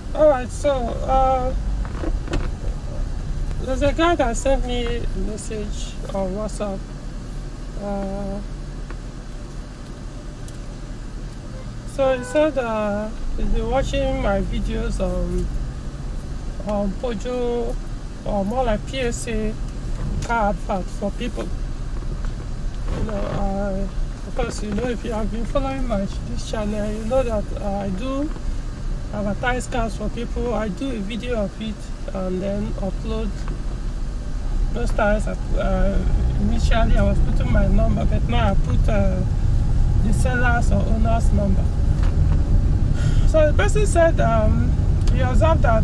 Alright, so there's a guy that sent me a message on WhatsApp. So he said he's been watching my videos on Peugeot, or more like PSA car advert for people. Because if you have been following this channel, you know that I do advertise cars for people. I do a video of it and then upload. Most times, initially I was putting my number, but now I put the seller's or owner's number. So the person said he observed that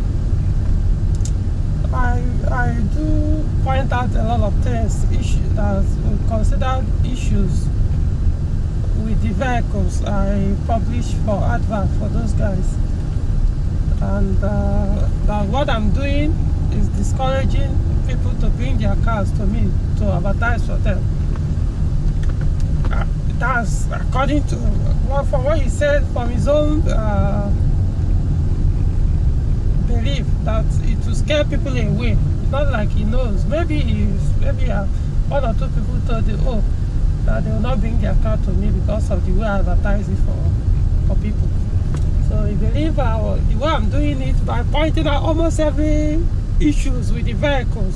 I do point out a lot of things, issues that we consider issues with the vehicles I publish for advert for those guys, and that what I'm doing is discouraging people to bring their cars to me to advertise for them. That's according to from what he said, from his own belief, that it will scare people away. It's not like he knows. Maybe one or two people told him, that they will not bring their car to me because of the way I advertise it for people. So he believes the way I'm doing it by pointing out almost every issues with the vehicles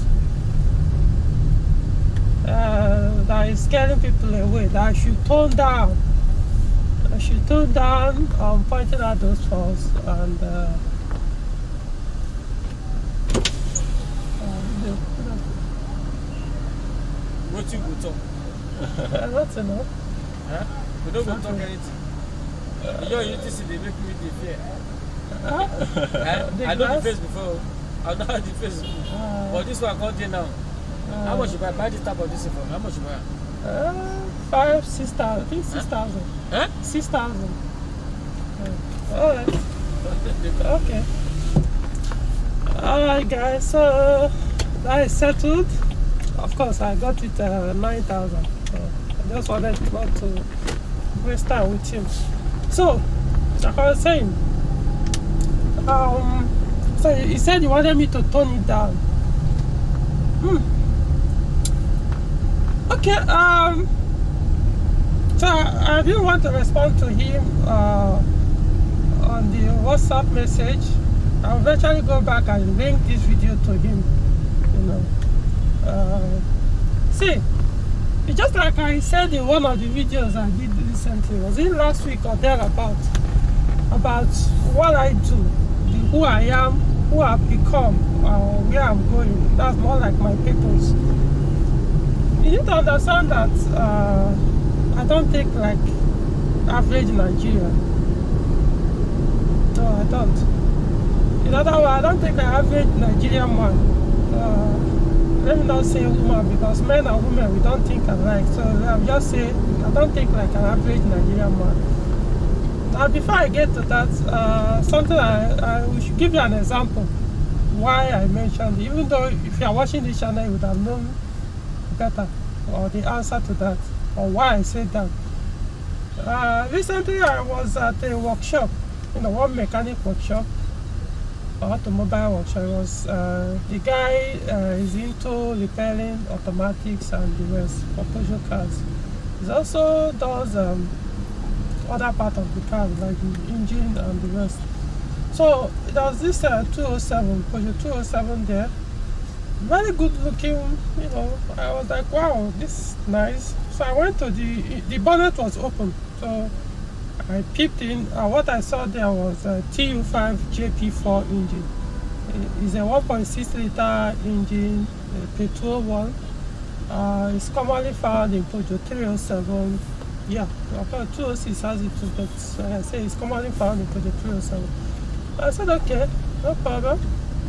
that is scaring people away, that I should tone down. I should tone down on pointing out those faults and what you go talk? That's enough. Huh? We don't go talk anything. You see, they make me the fear. I know the face before. I know the face. But this one I got there now. How much you buy this type of this for? How much you buy? 6,000. I think 6,000. Huh? 6,000. Alright. Okay. Alright guys, so that is settled. Of course I got it 9,000. So I just wanted not to waste time with him. So like I was saying, so he said he wanted me to tone it down. Okay, so I didn't want to respond to him on the WhatsApp message. I'll eventually go back and link this video to him, see, it's just like I said in one of the videos I did recently, was it last week or thereabout, about what I do, who I am, who I've become, where I'm going. That's more like my purpose. You need to understand that I don't think like average Nigerian. No, I don't. In other words, I don't think like average Nigerian man. Let me not say woman, because men and women, we don't think alike. So I'll just say I don't think like an average Nigerian man. Now before I get to that, something we should give you an example why I mentioned, even though if you are watching this channel you would have known better, or the answer to that, or why I said that. Recently I was at a workshop, one mechanic workshop, automobile workshop. It was the guy is into repairing automatics and the rest for Peugeot cars. He also does other part of the car, like the engine and the rest. So there was this 207 Peugeot 207 there, very good looking. I was like, wow, this is nice. So I went to the bonnet was open, so I peeped in. What I saw there was a TU5 JP4 engine. It's a 1.6 liter engine, petrol one. It's commonly found in Peugeot 307. Yeah, 206 has it too, but like I say, it's commonly found in Peugeot 307. I said, okay, no problem.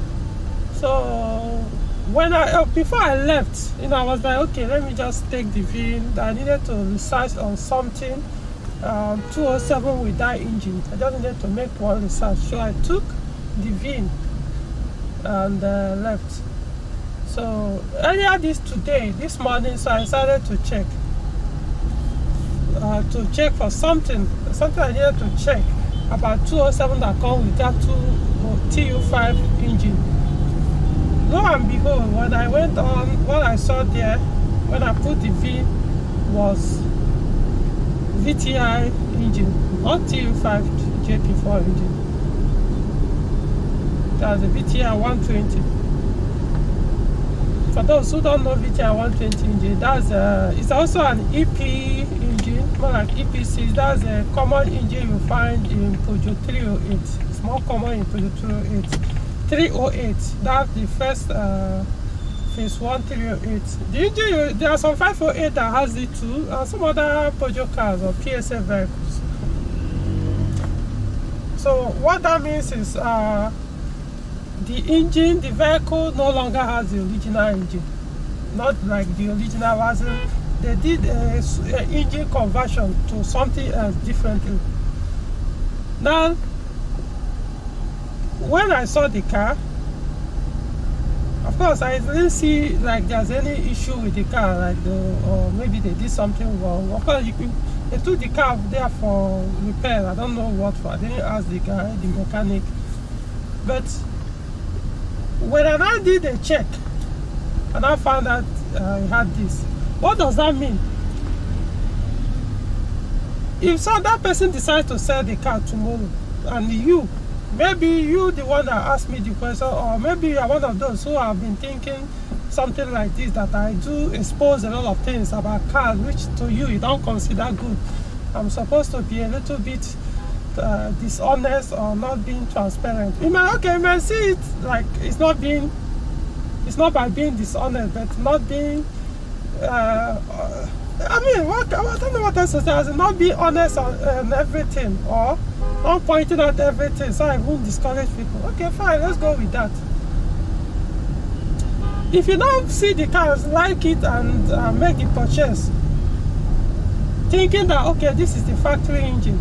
So when before I left, I was like, okay, let me just take the VIN. I needed to research on something 207 with that engine. I just needed to make one research, so I took the VIN and left. So earlier this morning, so I decided to check for something I needed to check. about 207 that come with that TU5 engine. Lo and behold, when I went on, what I saw there, when I put the V, was VTI engine, not TU5 JP4 engine. That's the VTI 120. For those who don't know VTI 120 engine, that's it's also an EP engine, more like EPC. That's a common engine you find in Peugeot 308. It's more common in Peugeot 308. That's the first phase 1 308. The engine, there are some 508 that has it too, and some other Peugeot cars or PSA vehicles. So what that means is the engine, the vehicle no longer has the original engine. Not like the original version. They did a engine conversion to something else differently. Now, when I saw the car, of course, I didn't see like there's any issue with the car, like or maybe they did something wrong. Of course, they took the car there for repair. I don't know what for. I didn't ask the guy, the mechanic. But when I now did a check, and I found out I had this. What does that mean? If that person decides to sell the car tomorrow, and maybe you the one that asked me the question, or maybe you are one of those who have been thinking something like this, that I do expose a lot of things about cars which to you don't consider good. I'm supposed to be a little bit dishonest or not being transparent. You may see it like it's not by being dishonest, but not being I don't know what else to say. As in not being honest on everything, or not pointing out everything, so I won't discourage people. Okay, fine, let's go with that. If you now see the cars, like it, and make the purchase, thinking that okay, this is the factory engine,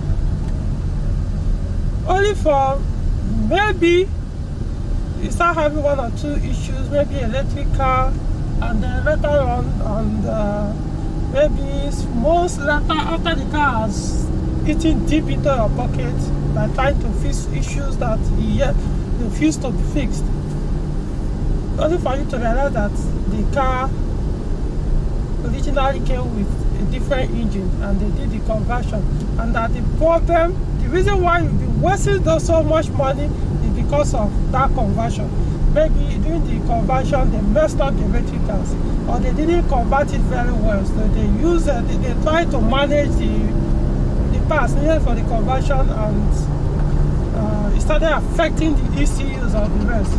only for maybe you start having one or two issues, maybe electric car, and then later on, and maybe most later after the car has eaten deep into your pocket by trying to fix issues that he refused to be fixed. Only for you to realize that the car originally came with a different engine and they did the conversion, and that the reason why you'll be wasting so much money is because of that conversion. Maybe during the conversion they messed up the electricals, or they didn't convert it very well, so they try to manage the parts needed for the conversion, and it started affecting the ECUs of the rest.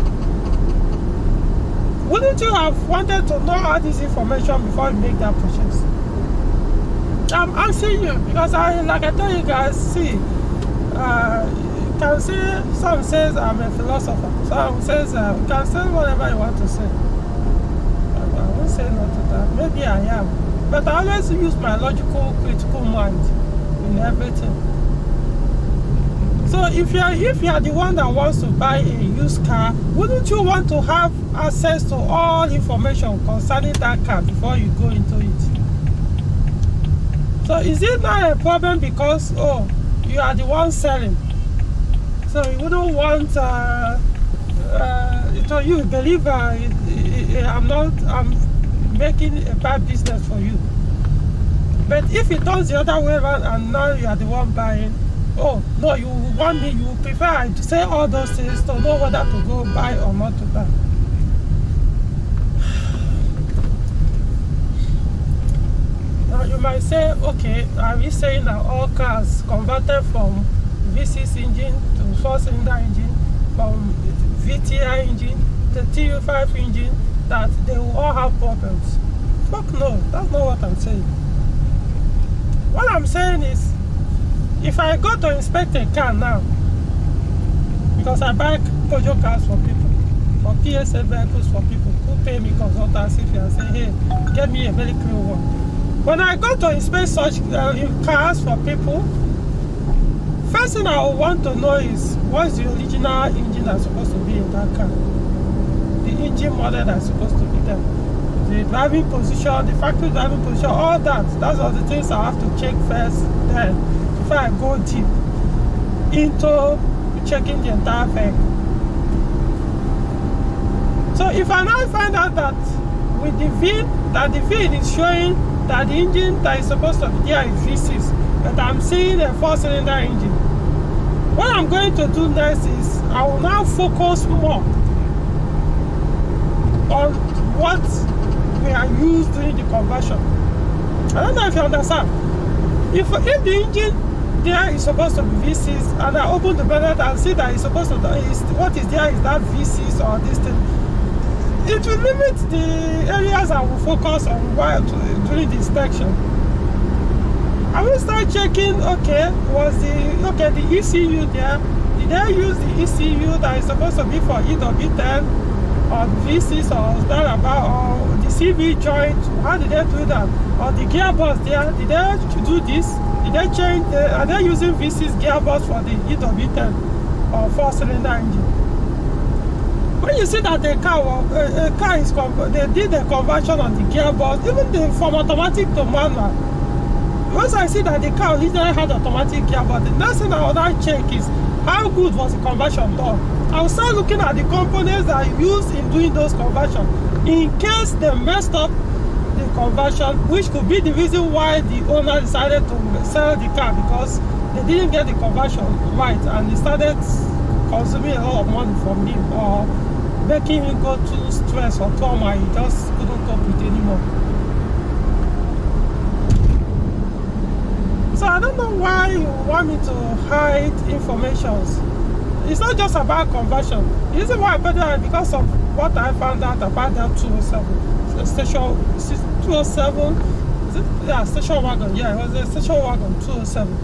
Wouldn't you have wanted to know all this information before you make that purchase? I'm asking you because like I tell you guys, see, you can say, some says I'm a philosopher, some says you can say whatever you want to say. I won't say no to that. Maybe I am, but I always use my logical, critical mind in everything. So if you are the one that wants to buy a used car, wouldn't you want to have access to all information concerning that car before you go into it? So is it not a problem because you are the one selling? So you wouldn't want so you believe I'm making a bad business for you. But if it turns the other way around and now you are the one buying, oh no, you want me, you prefer I say all those things to know whether to go buy or not to buy. Now you might say, okay, are we saying that all cars converted from V6 engine to 4-cylinder engine, from VTI engine to TU5 engine, that they will all have problems? Fuck no, that's not what I'm saying. What I'm saying is, if I go to inspect a car now, because I buy Peugeot cars for people, for PSA vehicles for people who pay me consultancy fee and say, hey, get me a very clean one. When I go to inspect such cars for people, first thing I want to know is what's the original engine that's supposed to be in that car, the engine model that's supposed to be there, the driving position, the factory driving position, all that. Those are the things I have to check first then before I go deep. into checking the entire vehicle. So if I now find out that with the VIN, that the VIN is showing that the engine that is supposed to be there is V6, but I'm seeing a 4-cylinder engine, what I'm going to do next is I will now focus more on what we are used during the conversion. I don't know if you understand. If the engine there is supposed to be V6 and I open the bonnet and see that it's supposed to what is there is that V6 or this thing, it will limit the areas I will focus on while during the inspection. I will start checking, okay, the ECU there, did they use the ECU that is supposed to be for EW10 or V6 or that about, or the CV joint, how did they do that? Or the gearbox there, did they do this? Did they change, are they using V6 gearbox for the EW10 or 4-cylinder engine? When you see that a car is, they did the conversion on the gearbox, even from automatic to manual. Once I see that the car originally had automatic gearbox, the next thing I will now check is how good was the conversion done. I will start looking at the components that are used in doing those conversions. In case they messed up the conversion, which could be the reason why the owner decided to sell the car, because they didn't get the conversion right and they started consuming a lot of money from him or making him go through stress or trauma he just couldn't cope with anymore. So I don't know why you want me to hide information. It's not just about conversion. The reason why I put that is because of what I found out about that 207. Station 207. Is it? Yeah, station wagon. Yeah, it was a station wagon 207.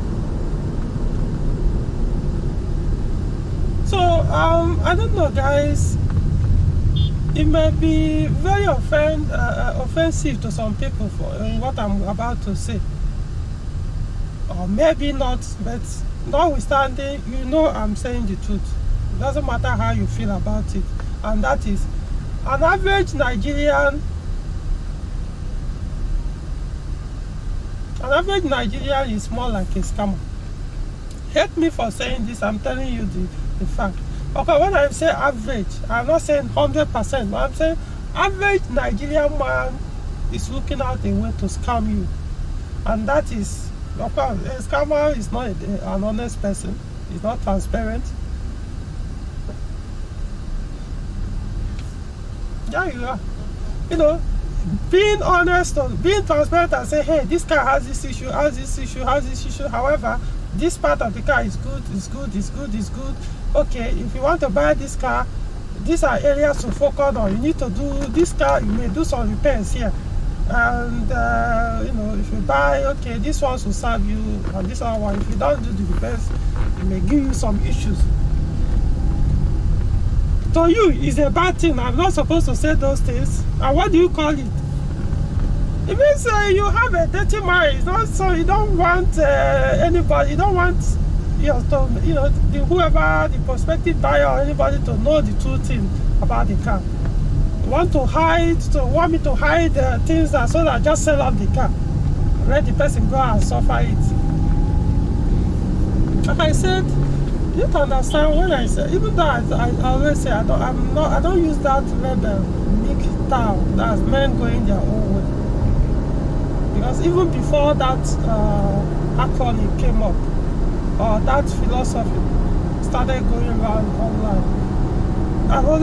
So I don't know, guys. It may be very offensive to some people for what I'm about to say. Or maybe not, but notwithstanding, you know I'm saying the truth. It doesn't matter how you feel about it. And that is, an average Nigerian is more like a scammer. Hate me for saying this, I'm telling you the fact. Okay, when I say average, I'm not saying 100%, but I'm saying average Nigerian man is looking out a way to scam you. And that is, of course, a scammer is not an honest person. He's not transparent. There you are. You know, being honest or being transparent and say, hey, this car has this issue, has this issue, has this issue. However, this part of the car is good, is good, is good, is good. Okay, if you want to buy this car, these are areas to focus on. You need to do this car, you may do some repairs here. And you know, if you buy, okay, this one will serve you, and this one, if you don't do the repairs, it may give you some issues. To you, it's a bad thing. I'm not supposed to say those things. And what do you call it? It means you have a dirty mind. Not so you don't want anybody. You don't want whoever the prospective buyer or anybody to know the true thing about the car. You want me to hide things that so that I just sell off the car. Let the person go and suffer it. Like I said, you have to understand when I say, even though I always say I don't use that label, MGTOW, that's men going their own way. Because even before that acronym came up, or that philosophy started going around online, I am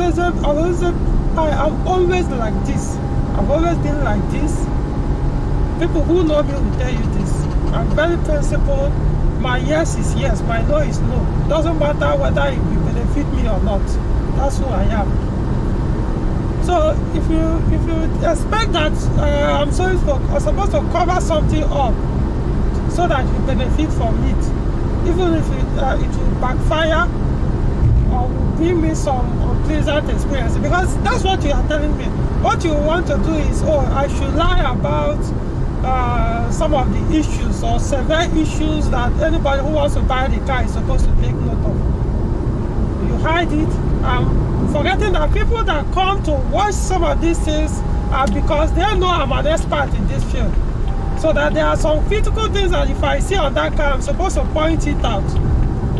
always like this. I've always been like this. People who know me will tell you this. I'm very principled. My yes is yes, my no is no. It doesn't matter whether it will benefit me or not. That's who I am. So if you expect that I'm supposed to cover something up so that you benefit from it, even if it will backfire or will bring me some unpleasant experience, because that's what you are telling me. What you want to do is, oh, I should lie about some of the issues or severe issues that anybody who wants to buy the car is supposed to take note of. You hide it, forgetting that people that come to watch some of these things are because they know I'm an expert in this field. So that there are some critical things that if I see on that car, I'm supposed to point it out.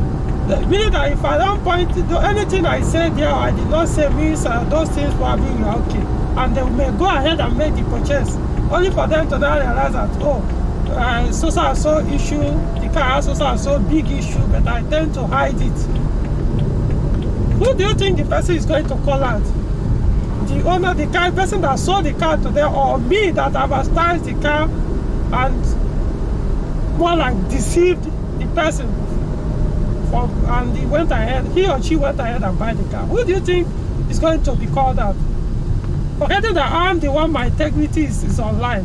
Meaning that if I don't point to anything I said there, I did not say, means those things probably are okay. And they may go ahead and make the purchase, only for them to now realize that, oh, so issue, the car has so big issue, but I tend to hide it. Who do you think the person is going to call out? The owner, the car, person that sold the car to them, or me that advertised the car and more like deceived the person and he or she went ahead and buy the car? Who do you think is going to be called out? Forgetting that I'm the one, my integrity is online.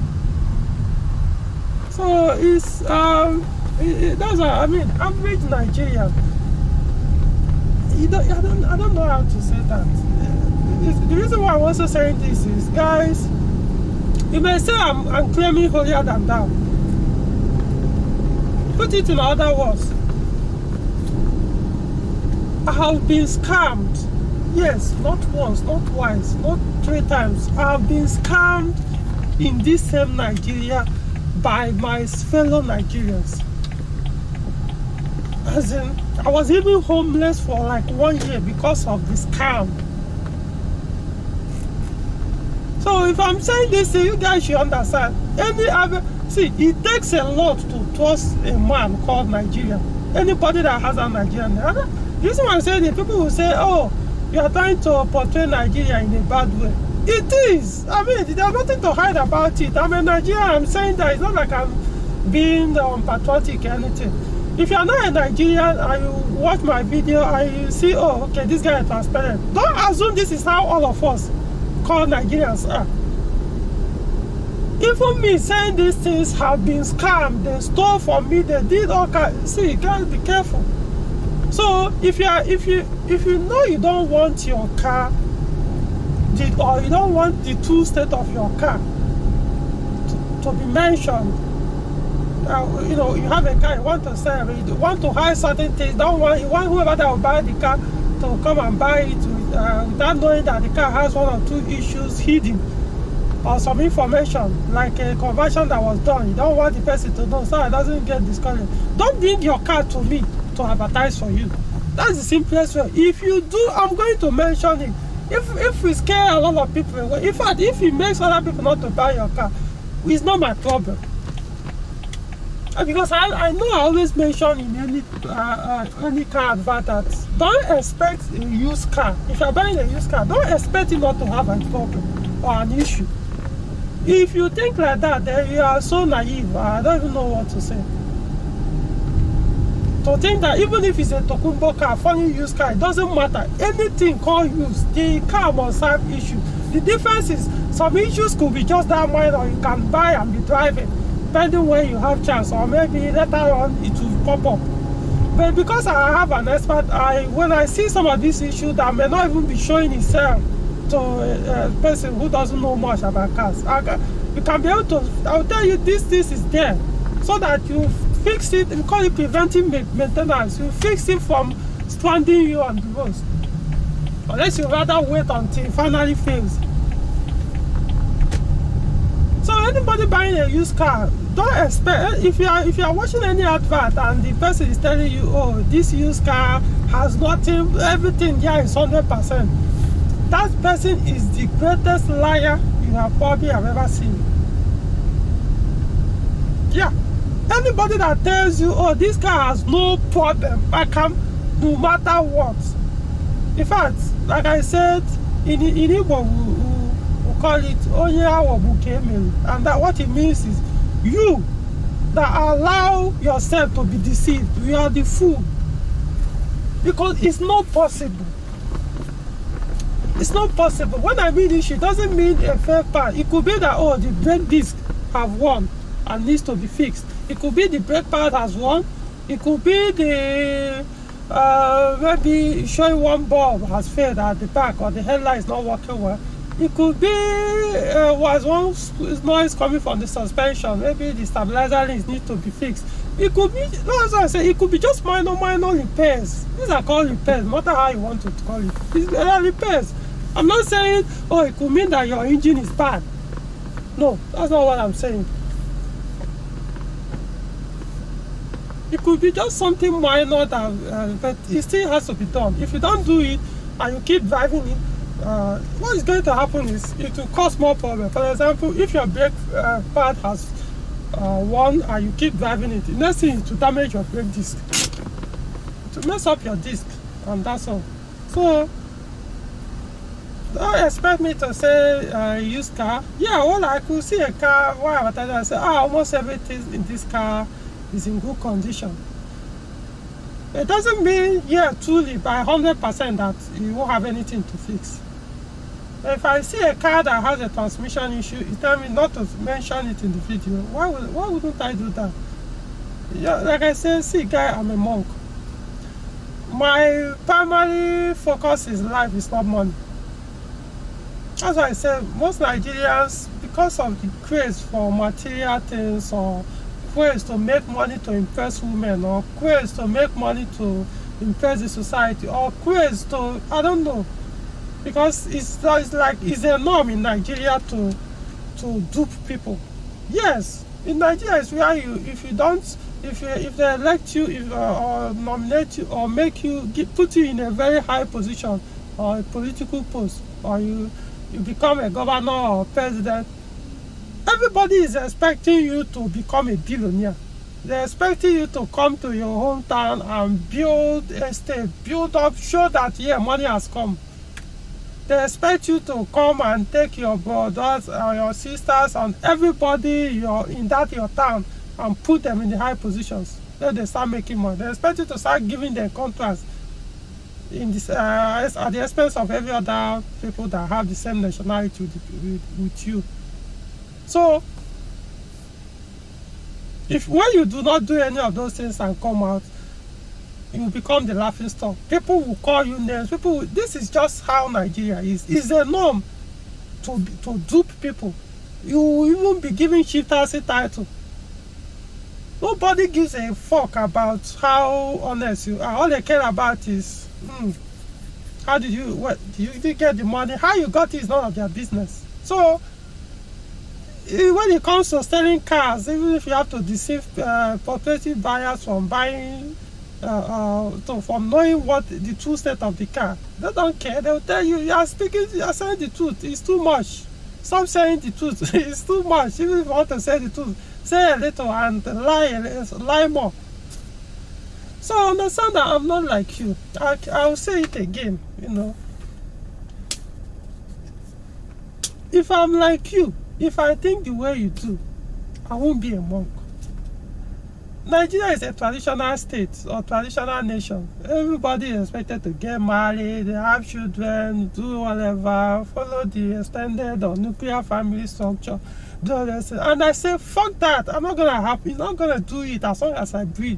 So it's that's what I mean. Average Nigerian. I don't know how to say that. The reason why I'm also saying this is, guys, you may say I'm claiming holier than thou. Put it in other words. I have been scammed. Yes, not once, not twice, not 3 times. I have been scammed in this same Nigeria by my fellow Nigerians. As in, I was even homeless for like 1 year because of the scam. So if I'm saying this, you guys should understand. It takes a lot to trust a man called Nigeria. Anybody that has a Nigerian. The reason why I'm saying it, people will say, oh, you are trying to portray Nigeria in a bad way. It is. I mean, there's nothing to hide about it. I'm a Nigerian. I'm saying that. It's not like I'm being patriotic or anything. If you are not a Nigerian and you watch my video and you see, oh, okay, this guy is transparent, don't assume this is how all of us called Nigerians are. Even me saying these things have been scammed. They stole from me. They did all kinds. See, guys, be careful. So if you know you don't want your car, or you don't want the true state of your car to be mentioned, you know, you have a car, you want to sell, you want to hide certain things, you want whoever that will buy the car to come and buy it without knowing that the car has 1 or 2 issues hidden, or some information like a conversion that was done. You don't want the person to know so it doesn't get discouraged. Don't bring your car to me to advertise for you. That's the simplest way. If you do, I'm going to mention it. If we scare a lot of people away, in fact, if it makes other people not to buy your car, it's not my problem. Because I know I always mention in any car advert that don't expect a used car. If you're buying a used car, don't expect it not to have a problem or an issue. If you think like that, then you are so naive. I don't even know what to say. To think that even if it's a Tokumbo car, funny used car, it doesn't matter. Anything called used, the car must have issues. The difference is some issues could be just that minor. You can buy and be driving, depending when you have chance, or maybe later on it will pop up. But because I have an expert, when I see some of these issues that may not even be showing itself to a person who doesn't know much about cars, you can be able to, I'll tell you this is there, so that you fix it. We call it preventive maintenance. You fix it from stranding you on the roads, unless you rather wait until it finally fails. So anybody buying a used car, don't expect, if you are watching any advert and the person is telling you, oh, this used car has nothing, everything here is 100%, that person is the greatest liar you have probably ever seen. Yeah. Anybody that tells you, oh, this car has no problem, I can, no matter what. In fact, like I said, in Igbo, we call it Onye, and that what it means is you that allow yourself to be deceived. You are the fool. Because it's not possible. It's not possible. When I mean issue, it doesn't mean a fair part. It could be that, oh, the brake disc have won and needs to be fixed. It could be the brake pad has won. It could be the maybe showing one bulb has failed at the back, or the headlight is not working well. It could be was one noise coming from the suspension. Maybe the stabilizer needs to be fixed. It could be, that's what I say, it could be just minor repairs. These are called repairs, no matter how you want to call it. These are repairs. I'm not saying, oh, it could mean that your engine is bad. No, that's not what I'm saying. It could be just something minor that, but it still has to be done. If you don't do it and you keep driving it, what is going to happen is it will cause more problems. For example, if your brake pad has one and you keep driving it, the next thing is to damage your brake disc, to mess up your disc, and that's all. So don't expect me to say used car. Yeah, well, I could see a car while I say, almost everything in this car is in good condition. It doesn't mean, truly by 100% that you won't have anything to fix. If I see a car that has a transmission issue, you tell me not to mention it in the video. Why wouldn't I do that? Yeah, like I said, see, guy, I'm a monk. My primary focus in life is not money. That's why I said most Nigerians, because of the craze for material things, or craze to make money to impress women, or craze to make money to impress the society, or craze to, I don't know, because it's a norm in Nigeria to dupe people. Yes, in Nigeria is where if they elect you, or nominate you, or put you in a very high position or a political post, or you become a governor or president, everybody is expecting you to become a billionaire. They're expecting you to come to your hometown and build estate, build up, show that money has come. They expect you to come and take your brothers or your sisters and everybody in your town and put them in the high positions. Then they start making money. They expect you to start giving them contracts in this at the expense of every other people that have the same nationality with you. So when you do not do any of those things and come out, you become the laughing stock. People will call you names. This is just how Nigeria is. It's a norm to dupe people. You will even be giving shifters a title. Nobody gives a fuck about how honest you are. All they care about is how did you get the money? How you got it is none of their business. So when it comes to selling cars, even if you have to deceive prospective buyers from buying, from knowing what the true state of the car, they don't care. They will tell you, you are saying the truth. It's too much. Stop saying the truth. It's too much. Even if you want to say the truth, say a little and lie more. So understand that I'm not like you. I will say it again, If I'm like you, if I think the way you do, I won't be a monk. Nigeria is a traditional state or traditional nation. Everybody is expected to get married, have children, do whatever, follow the extended or nuclear family structure. And I say, fuck that. I'm not gonna do it as long as I breathe.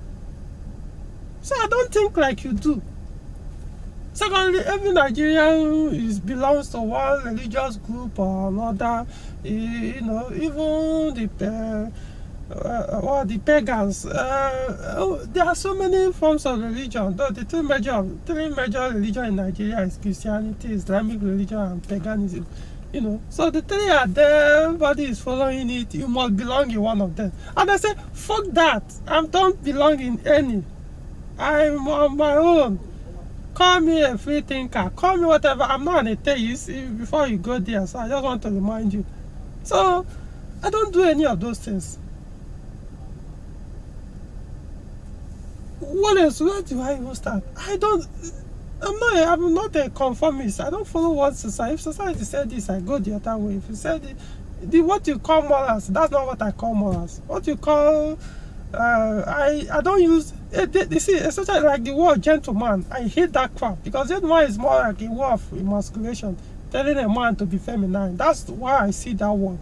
So I don't think like you do. Secondly, every Nigerian belongs to one religious group or another. Even the pagans. There are so many forms of religion. Though the three major religion in Nigeria is Christianity, Islamic religion, and paganism. So the three are there. Everybody is following it. You must belong in one of them. And I say, fuck that. I don't belong in any. I'm on my own. Call me a free thinker. Call me whatever. I'm not an atheist. Before you go there, so I just want to remind you. So I don't do any of those things. What else? Where do I even start? I'm not a conformist. I don't follow what society. If society said this, I go the other way. If you said what you call morals, that's not what I call morals. What you call I don't use you see, especially like the word gentleman. I hate that crap because gentleman is more like a word of emasculation, telling a man to be feminine. That's why I see that word.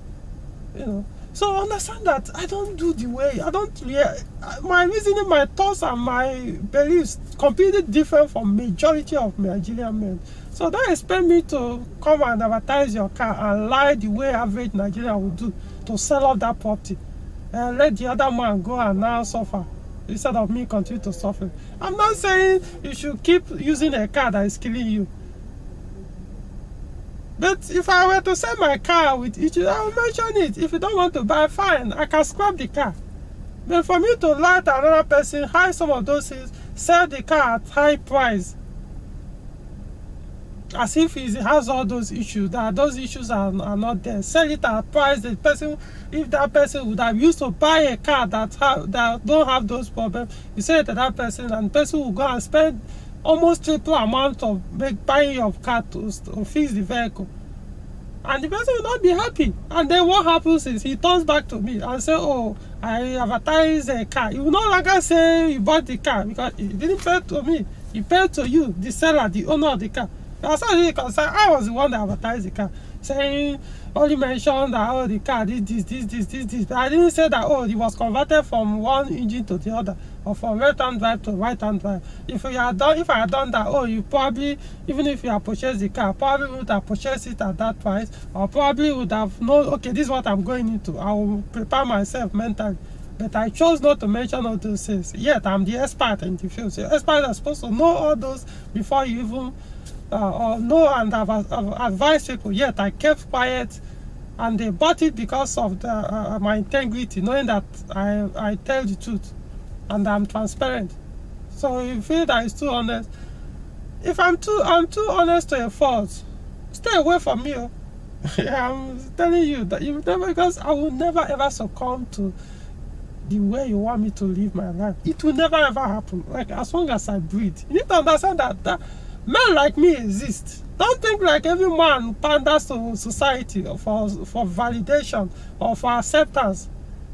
So understand that I don't do the way my reasoning, my thoughts, and my beliefs completely different from majority of Nigerian men. So don't expect me to come and advertise your car and lie the way average Nigerian would do to sell off that property and let the other man go and now suffer instead of me continue to suffer. I'm not saying you should keep using a car that is killing you. But if I were to sell my car with each, I will mention it. If you don't want to buy, fine, I can scrap the car. But for me to lie to another person, hide some of those things, sell the car at high price, as if he has all those issues, that those issues are not there. Sell it at a price the person, if that person would have used to buy a car that don't have those problems, you sell it to that person, and the person will go and spend almost triple amount of buying your car to fix the vehicle, and the person will not be happy. And then what happens is he turns back to me and say, oh, I advertise a car. He will no longer say he bought the car, because he didn't pay to me, he paid to you, the seller, the owner of the car. As far as concerned, I was the one that advertised the car, saying, only mentioned that, oh, the car did this. But I didn't say that, oh, it was converted from one engine to the other, or from left-hand drive to right-hand drive. If I had done that, oh, you probably, even if you have purchased the car, probably would have purchased it at that price, or probably would have known, okay, this is what I'm going into. I will prepare myself mentally. But I chose not to mention all those things. Yet I'm the expert in the field. So experts are supposed to know all those before you even or know, and have advised people. Yet I kept quiet, and they bought it because of my integrity, knowing that I tell the truth and I'm transparent. So if you feel that it's too honest, if I'm too honest to a fault, stay away from me. I'm telling you that you never, because I will never ever succumb to the way you want me to live my life. It will never ever happen. Like, as long as I breathe, you need to understand that men like me exist. Don't think like every man panders to society for validation or for acceptance.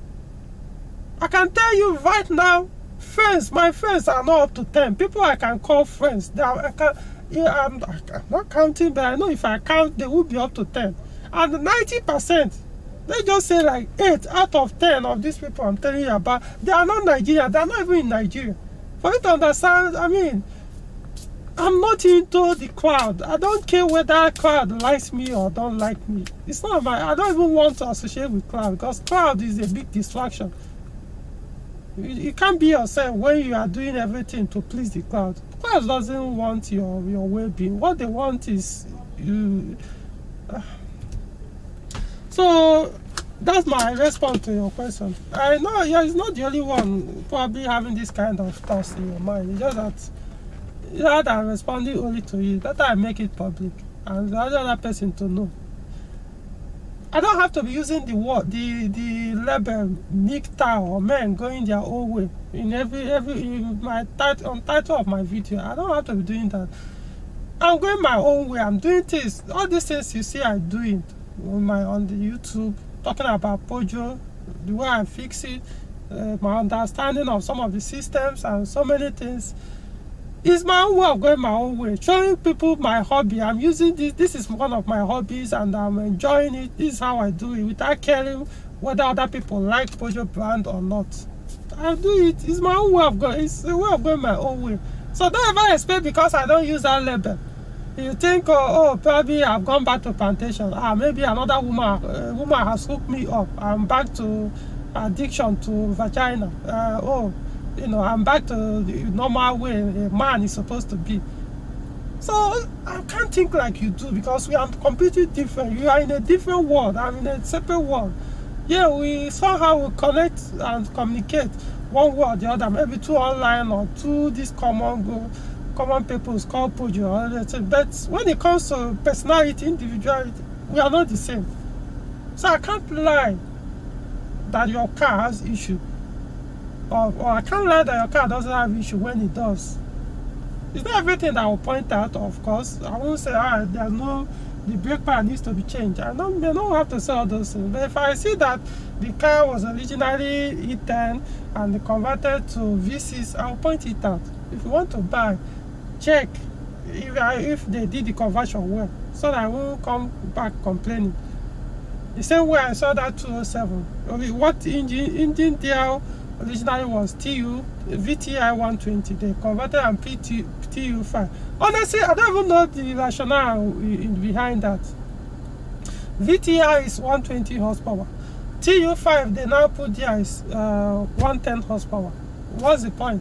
I can tell you right now, friends, my friends are not up to 10. People I can call friends. I'm not counting, but I know if I count, they will be up to 10. And 90%, they just say like 8 out of 10 of these people I'm telling you about, they are not Nigerian. They are not even in Nigeria. For you to understand, I mean, I'm not into the crowd. I don't care whether crowd likes me or don't like me. It's not I don't even want to associate with crowd, because crowd is a big distraction. You can't be yourself when you are doing everything to please the crowd. Crowd doesn't want your well-being. What they want is you. So that's my response to your question. I know it's not the only one probably having this kind of thoughts in your mind. It's just that I'm responding only to you. That I make it public and the other person to know. I don't have to be using the word, the label Nikta or men going their own way in my title of my video. I don't have to be doing that. I'm going my own way. I'm doing things. All these things you see I doing on the YouTube, talking about Peugeot, the way I fix it, my understanding of some of the systems and so many things. It's my own way of going my own way, showing people my hobby. I'm using this. This is one of my hobbies, and I'm enjoying it. This is how I do it, without caring whether other people like Peugeot brand or not. I do it. It's my own way of going. It's a way of going my own way. So don't ever expect because I don't use that label. You think, oh, probably I've gone back to plantation. Maybe another woman has hooked me up. I'm back to addiction to vagina. I'm back to the normal way a man is supposed to be. So I can't think like you do, because we are completely different. You are in a different world. I'm in a separate world. Yeah, we somehow will connect and communicate one way or the other, maybe through online or through this common peoples called Peugeot. But when it comes to personality, individuality, we are not the same. So I can't lie that your car has issue. Or I can't lie that your car doesn't have issue when it does. It's not everything that I will point out, of course. I won't say, the brake pad needs to be changed. I don't have to say all those things. But if I see that the car was originally E10 and they converted to V6, I'll point it out. If you want to buy, check if they did the conversion well, so that I won't come back complaining. The same way I saw that 207. What engine there originally was VTI 120. They converted and TU5. Honestly, I don't even know the rationale behind that. VTI is 120 horsepower. TU5 they now put there is 110 horsepower. What's the point?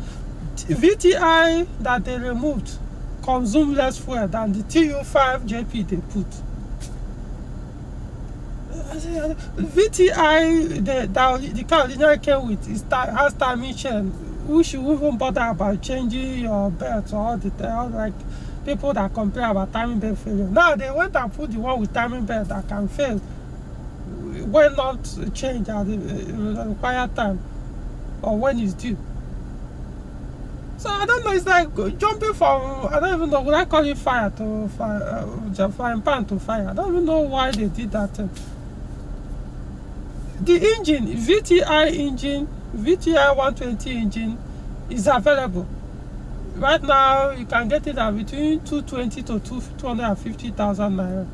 VTI that they removed consume less fuel than the TU5 JP they put. VTI, the car originally came with, has timing chain. We should even bother about changing your belt or all the time, like people that complain about timing belt failure. Now they went and put the one with timing belt that can fail. Why not change at the required time or when it's due? So I don't know, it's like jumping from, I don't even know, would I call it fire to fire, frying pan to fire? I don't even know why they did that thing. The engine, VTI engine, VTI 120 engine is available. Right now, you can get it at between 220 to 250,000 naira.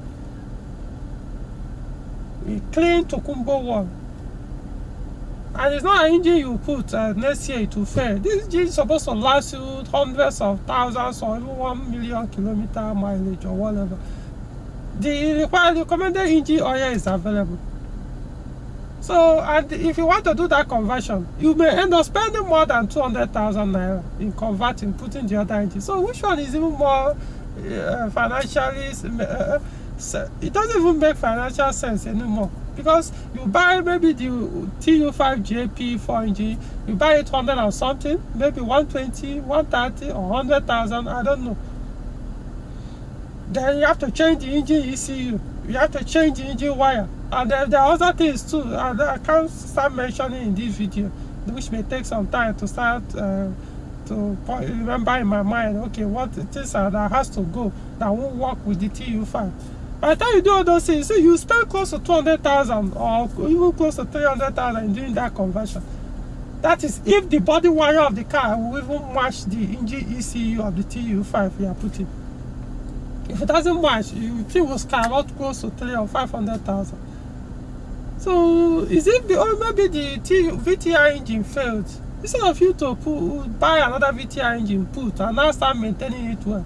A clean Tokumbo one. And it's not an engine you put next year it will fail. This engine is supposed to last you hundreds of thousands or even 1 million kilometer mileage or whatever. The recommended engine oil is available. So, and if you want to do that conversion, you may end up spending more than 200,000 naira in converting, putting the other engine. So, which one is even more financially? It doesn't even make financial sense anymore, because you buy maybe the TU5 JP4 engine, you buy it 100 or something, maybe 120, 130, or 100,000, I don't know. Then you have to change the engine ECU, you have to change the engine wire, and there are other things too, and I can't start mentioning in this video, which may take some time to start to remember in my mind, okay, what it is that has to go, that won't work with the TU5. By the time you do all those things, so you spend close to 200,000 or even close to 300,000 in doing that conversion. That is if the body wire of the car will even match the engine ECU of the TU5 you are putting. If it doesn't match, you think will skyrocket close to 300,000 or 500,000. So is it maybe the VTI engine failed? Instead of you to buy another VTI engine, and now start maintaining it well.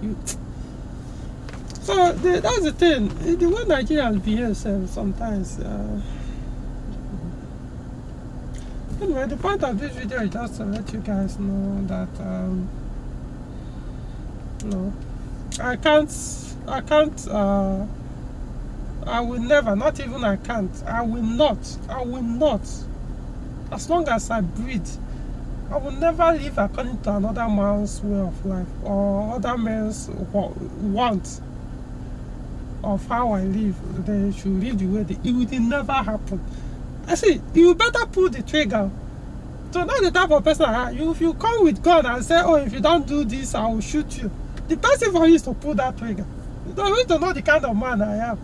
So that's the thing. The way Nigerians behave sometimes. Anyway, the point of this video is just to let you guys know that no, I will never, not even I can't, I will not, as long as I breathe, I will never live according to another man's way of life or other man's want of how I live. They should live the way it will never happen. I see, you better pull the trigger. So not the type of person if you come with gun and say, oh, if you don't do this, I will shoot you. The best thing for you is to pull that trigger. You don't need to know the kind of man I am.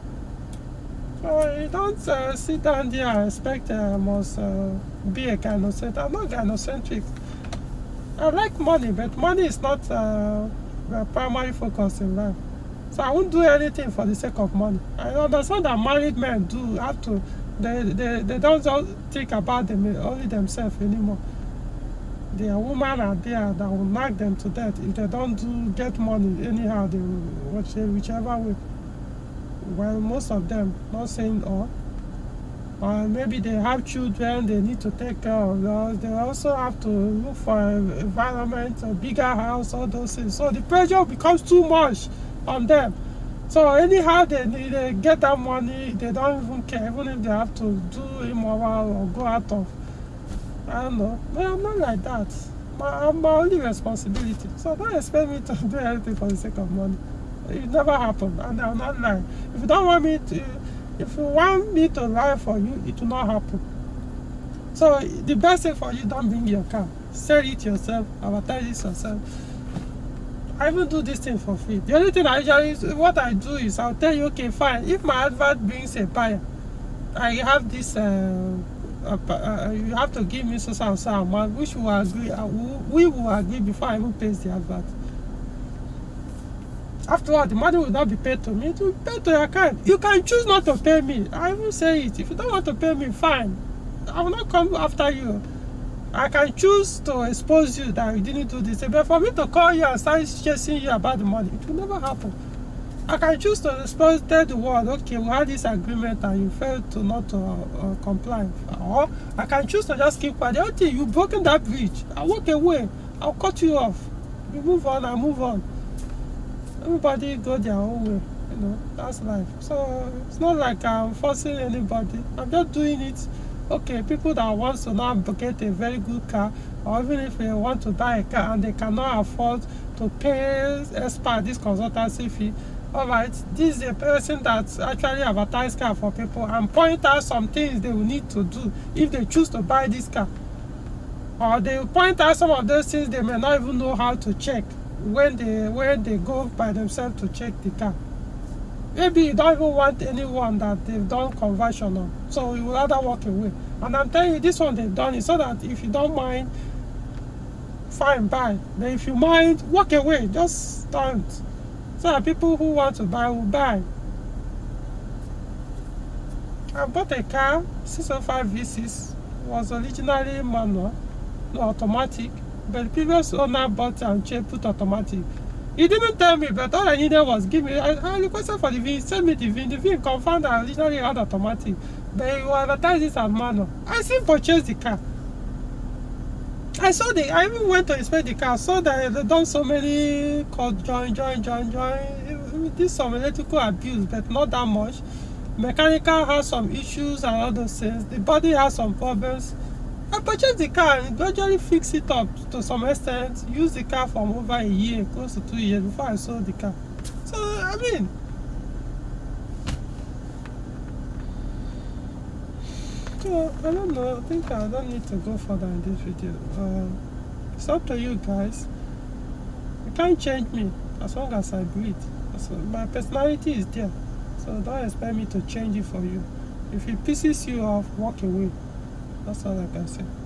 So you don't sit down there and expect I must be a gynocentric. I'm not gynocentric. I like money, but money is not the primary focus in life. So I won't do anything for the sake of money. I understand that married men do have to. They don't just think about them only themselves anymore. Their women are there that will knock them to death if they don't get money anyhow. They will whichever way. Well, most of them, not saying all, or maybe they have children they need to take care of those. They also have to look for an environment, a bigger house, all those things. So the pressure becomes too much on them. So anyhow they get that money, they don't even care, even if they have to do immoral or go out of, I don't know. But I'm not like that. I'm my only responsibility. So don't expect me to do anything for the sake of money. It never happened, and I'm not lying. If you don't want me to, if you want me to lie for you, it will not happen. So the best thing for you, don't bring your car. Sell it yourself, advertise it yourself. I even do this thing for free. The only thing what I do is I'll tell you, okay, fine. If my advert brings a buyer, I have this. You have to give me so amount, which we will agree. We will agree before I even pay the advert. After all, the money will not be paid to me. It will be paid to your account. You can choose not to pay me. I will say it. If you don't want to pay me, fine. I will not come after you. I can choose to expose you that you didn't do this. But for me to call you and start chasing you about the money, it will never happen. I can choose to tell the world, okay, we had this agreement and you failed to not comply. Or I can choose to just keep quiet. The only thing, you've broken that bridge. I'll walk away. I'll cut you off. You move on, I move on. Everybody go their own way. know, that's life. So it's not like I'm forcing anybody. I'm just doing it. Okay, people that want to now get a very good car, or even if they want to buy a car and they cannot afford to pay expert this consultancy fee, all right, this is a person that actually advertise car for people and point out some things they will need to do if they choose to buy this car. Or they point out some of those things they may not even know how to check when they go by themselves to check the car. Maybe you don't even want anyone that they've done conversion on, so you will rather walk away. And I'm telling you, this one they've done it so that if you don't mind, fine, buy. But if you mind, walk away. Just don't. So that people who want to buy will buy. I bought a car, 605 V6, was originally manual, no automatic, but the previous owner bought and put automatic. He didn't tell me, but all I needed was give me. I requested for the VIN, send me the VIN. The VIN confirmed that I originally had automatic, but he will advertise this as manual. I still purchased the car. I even went to inspect the car, saw that they've done so many join. This some electrical abuse, but not that much. Mechanical has some issues and all those things. The body has some problems. I purchased the car and gradually fixed it up to some extent. Used the car for over a year, close to 2 years before I sold the car. So I mean, so I don't know. I think I don't need to go further in this video. It's up to you guys. You can't change me as long as I breathe. So my personality is there. So don't expect me to change it for you. If it pisses you off, walk away. That's all I can say.